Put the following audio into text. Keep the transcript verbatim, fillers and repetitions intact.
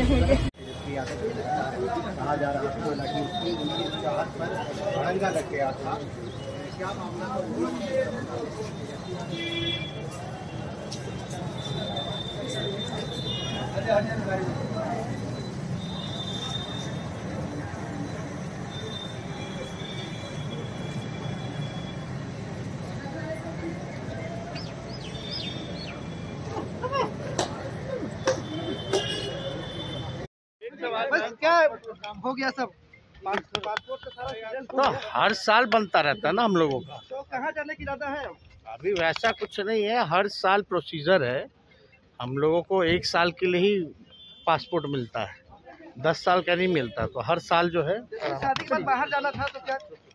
रहेंगे। कहा जा रहा था हालांकि उसकी चाहत पर भड़ंगा लग गया था। क्या मामला बस क्या हो गया सब पासपोर्ट का सारा तो हर साल बनता रहता है ना हम लोगों का। तो कहाँ जाने की इरादा है? अभी वैसा कुछ नहीं है, हर साल प्रोसीजर है। हम लोगों को एक साल के लिए ही पासपोर्ट मिलता है, दस साल का नहीं मिलता। तो हर साल जो है शादी के बाद बाहर जाना था तो क्या